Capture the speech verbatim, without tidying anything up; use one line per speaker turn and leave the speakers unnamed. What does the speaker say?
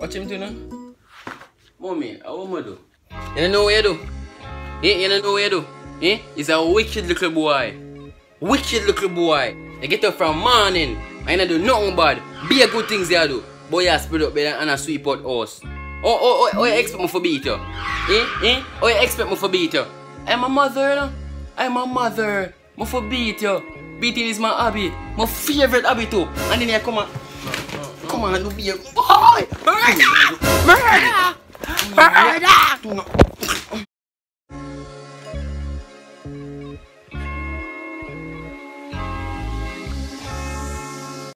Watch him do now. Mommy, how am I do? You don't know what you do? Eh? You don't know what you do? Eh? He's a wicked little boy. Wicked little boy. You get up from morning and you do nothing bad. Be a good things you do. Boy, you spread up better and a sweep out house. Oh, oh, oh, oh, you expect me for beat you? Eh? Eh? Oh, you expect me for beat you? I'm a mother, you know? I'm a mother. I for beat you. Beating is my hobby. My favorite hobby too. And then you come on. Come on, do be a boy! Murder! Murder! Murder!